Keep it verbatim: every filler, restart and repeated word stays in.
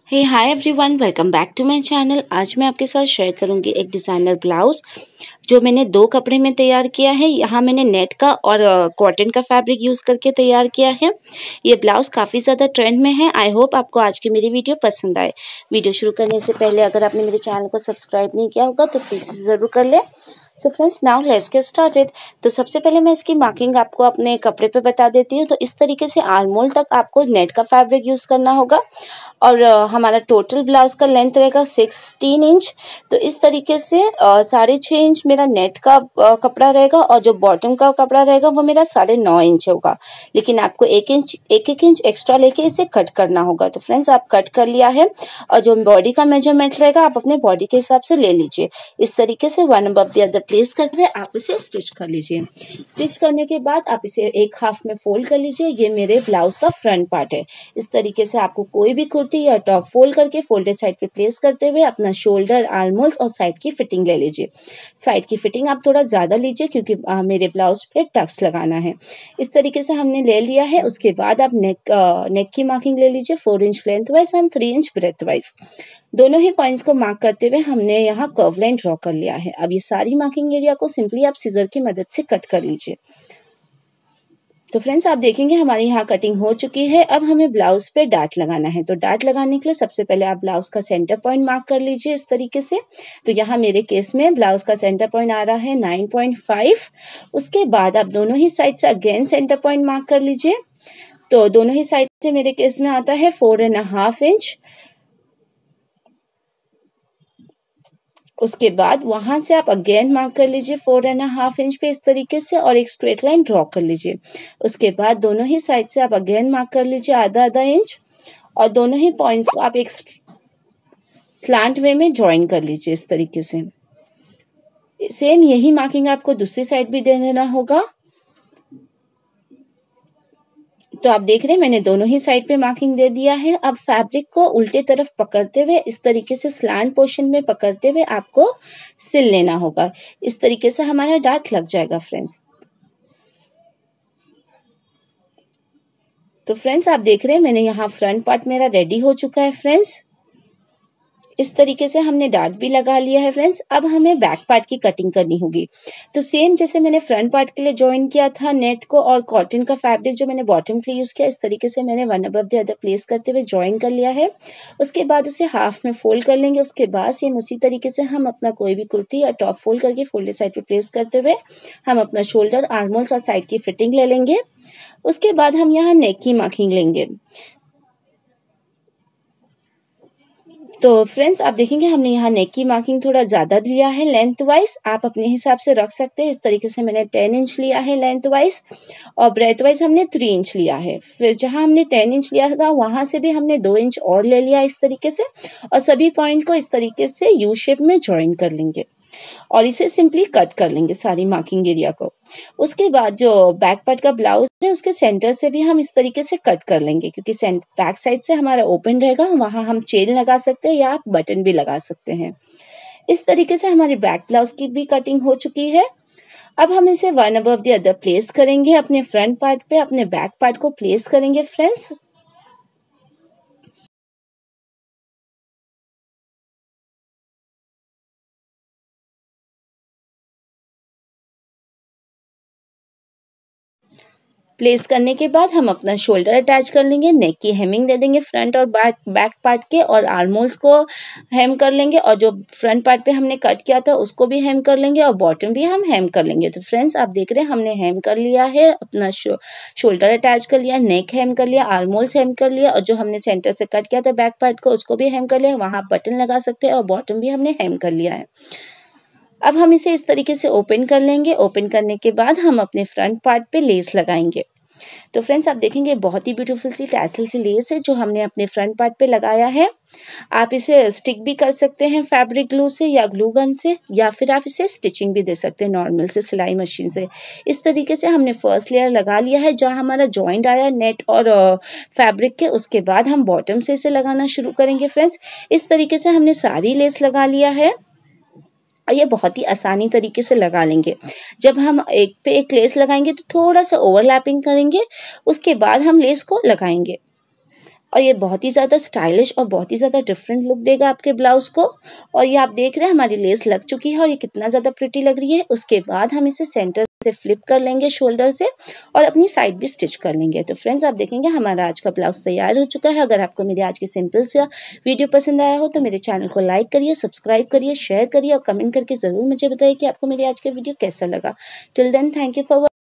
Hey hi everyone, welcome back to my channel. आज मैं आपके साथ शेयर करूंगी एक डिज़ाइनर ब्लाउज जो मैंने दो कपड़े में तैयार किया है। यहाँ मैंने नेट का और कॉटन का फैब्रिक यूज़ करके तैयार किया है। ये ब्लाउज काफ़ी ज़्यादा ट्रेंड में है। आई होप आपको आज की मेरी वीडियो पसंद आए। वीडियो शुरू करने से पहले अगर आपने मेरे चैनल को सब्सक्राइब नहीं किया होगा तो प्लीज़ ज़रूर कर लें। So friends, now let's get started. तो सबसे पहले मैं इसकी मार्किंग आपको अपने कपड़े पे बता देती हूँ। तो इस तरीके से आर्मोल तक आपको नेट का फैब्रिक यूज़ करना होगा और uh, हमारा टोटल ब्लाउज का लेंथ रहेगा सिक्सटीन इंच। तो इस तरीके से uh, साढ़े छः इंच मेरा नेट का uh, कपड़ा रहेगा और जो बॉटम का कपड़ा रहेगा वो मेरा साढ़े नौ इंच होगा। लेकिन आपको एक इंच एक एक इंच एक्स्ट्रा लेके इसे कट करना होगा। तो फ्रेंड्स, आप कट कर लिया है और जो बॉडी का मेजरमेंट रहेगा आप अपने बॉडी के हिसाब से ले लीजिए। इस तरीके से one above the other place करके आप इसे स्टिच कर लीजिए। स्टिच करने के बाद आप इसे एक हाफ में फोल्ड कर लीजिए। ये मेरे ब्लाउज का फ्रंट पार्ट है। इस तरीके से आपको कोई भी कुर्ती या टॉप फोल्ड करके फोल्डेड साइड पे प्लेस करते हुए अपना शोल्डर, आर्मोल्स और साइड की फिटिंग ले लीजिए। साइड की फिटिंग आप थोड़ा ज़्यादा लीजिए क्योंकि आ, मेरे ब्लाउज पे टक्स लगाना है। इस तरीके से हमने ले लिया है। उसके बाद आप नेक आ, नेक की मार्किंग ले लीजिए four inch length wise and three inch breadth wise. दोनों ही पॉइंट्स को मार्क करते हुए हमने यहाँ कर्व लाइन ड्रॉ कर लिया है। अब ये सारी मार्किंग एरिया को सिंपली आप सीजर की मदद से कट कर लीजिए। तो फ्रेंड्स, आप देखेंगे हमारी यहाँ कटिंग हो चुकी है। अब हमें ब्लाउज पे डार्ट लगाना है। तो डार्ट लगाने के लिए सबसे पहले आप ब्लाउज का सेंटर पॉइंट मार्क कर लीजिए इस तरीके से। तो यहाँ मेरे केस में ब्लाउज का सेंटर पॉइंट आ रहा है नाइन पॉइंट फाइव। उसके बाद आप दोनों ही साइड से अगेन सेंटर पॉइंट मार्क कर लीजिए। तो दोनों ही साइड से मेरे केस में आता है फोर एंड हाफ इंच। उसके बाद वहां से आप अगेन मार्क कर लीजिए फोर एंड हाफ इंच पे इस तरीके से और एक स्ट्रेट लाइन ड्रॉ कर लीजिए। उसके बाद दोनों ही साइड से आप अगेन मार्क कर लीजिए आधा आधा इंच और दोनों ही पॉइंट्स को आप एक स्लांट वे में ज्वाइन कर लीजिए इस तरीके से। सेम यही मार्किंग आपको दूसरी साइड भी दे देना होगा। तो आप देख रहे हैं मैंने दोनों ही साइड पे मार्किंग दे दिया है। अब फैब्रिक को उल्टे तरफ पकड़ते हुए इस तरीके से स्लैंट पोर्शन में पकड़ते हुए आपको सिल लेना होगा। इस तरीके से हमारा डार्ट लग जाएगा फ्रेंड्स। तो फ्रेंड्स, आप देख रहे हैं मैंने यहाँ फ्रंट पार्ट मेरा रेडी हो चुका है फ्रेंड्स। इस तरीके से हमने डार्ट भी लगा लिया है फ्रेंड्स। अब हमें बैक पार्ट की कटिंग करनी होगी। तो सेम जैसे मैंने फ्रंट पार्ट के लिए ज्वाइन किया था नेट को और कॉटन का फैब्रिक जो मैंने बॉटम के लिए यूज किया, इस तरीके से मैंने one above the other place करते हुए ज्वाइन कर लिया है। उसके बाद उसे हाफ में फोल्ड कर लेंगे। उसके बाद सेम उसी तरीके से हम अपना कोई भी कुर्ती या टॉप फोल्ड करके फोल्डेड साइड पे प्लेस करते हुए हम अपना शोल्डर, आर्मोल्स और साइड की फिटिंग ले लेंगे। उसके बाद हम यहाँ नेक की मार्किंग लेंगे। तो फ्रेंड्स, आप देखेंगे हमने यहाँ नेक की मार्किंग थोड़ा ज़्यादा लिया है लेंथ वाइज। आप अपने हिसाब से रख सकते हैं। इस तरीके से मैंने टेन इंच लिया है लेंथ वाइज और ब्रेथ वाइज हमने थ्री इंच लिया है। फिर जहाँ हमने टेन इंच लिया था वहाँ से भी हमने दो इंच और ले लिया इस तरीके से और सभी पॉइंट को इस तरीके से यू शेप में ज्वाइन कर लेंगे और इसे सिंपली कट कर लेंगे सारी मार्किंग एरिया को। उसके बाद जो बैक पार्ट का ब्लाउज है उसके सेंटर से भी हम इस तरीके से कट कर लेंगे क्योंकि बैक साइड से हमारा ओपन रहेगा। वहां हम चेन लगा सकते हैं या आप बटन भी लगा सकते हैं। इस तरीके से हमारी बैक ब्लाउज की भी कटिंग हो चुकी है। अब हम इसे one above the other place करेंगे। अपने फ्रंट पार्ट पे अपने बैक पार्ट को प्लेस करेंगे फ्रेंड्स। प्लेस करने के बाद हम अपना शोल्डर अटैच कर लेंगे। नेक की हेमिंग दे देंगे फ्रंट और बैक बैक पार्ट के और आर्मोल्स को हेम कर लेंगे और जो फ्रंट पार्ट पे हमने कट किया था उसको भी हेम कर लेंगे और बॉटम भी हम हेम कर लेंगे। तो फ्रेंड्स, आप देख रहे हैं हमने हेम कर लिया है, अपना शो, शोल्डर अटैच कर लिया, नेक हेम कर लिया, आर्मोल्स हेम कर लिया और जो हमने सेंटर से कट किया था बैक पार्ट को उसको भी हेम कर लिया। वहाँ बटन लगा सकते हैं और बॉटम भी हमने हेम कर लिया है। अब हम इसे इस तरीके से ओपन कर लेंगे। ओपन करने के बाद हम अपने फ्रंट पार्ट पे लेस लगाएंगे। तो फ्रेंड्स, आप देखेंगे बहुत ही ब्यूटीफुल सी टैसल सी लेस है जो हमने अपने फ्रंट पार्ट पे लगाया है। आप इसे स्टिक भी कर सकते हैं फैब्रिक ग्लू से या ग्लू गन से, या फिर आप इसे स्टिचिंग भी दे सकते हैं नॉर्मल से सिलाई मशीन से। इस तरीके से हमने फर्स्ट लेयर लगा लिया है जहां हमारा जॉइंट आया नेट और फैब्रिक के। उसके बाद हम बॉटम से इसे लगाना शुरू करेंगे फ्रेंड्स। इस तरीके से हमने सारी लेस लगा लिया है और ये बहुत ही आसानी तरीके से लगा लेंगे। जब हम एक पे एक लेस लगाएंगे तो थोड़ा सा ओवरलैपिंग करेंगे, उसके बाद हम लेस को लगाएंगे। और ये बहुत ही ज़्यादा स्टाइलिश और बहुत ही ज़्यादा डिफरेंट लुक देगा आपके ब्लाउज़ को। और ये आप देख रहे हैं हमारी लेस लग चुकी है और ये कितना ज़्यादा प्रिटी लग रही है। उसके बाद हम इसे सेंटर से फ्लिप कर लेंगे शोल्डर से और अपनी साइड भी स्टिच कर लेंगे। तो फ्रेंड्स आप देखेंगे हमारा आज का ब्लाउज़ तैयार हो चुका है। अगर आपको मेरी आज की सिंपल सा वीडियो पसंद आया हो तो मेरे चैनल को लाइक करिए, सब्सक्राइब करिए, शेयर करिए और कमेंट करके ज़रूर मुझे बताइए कि आपको मेरी आज का वीडियो कैसा लगा। Till then thank you for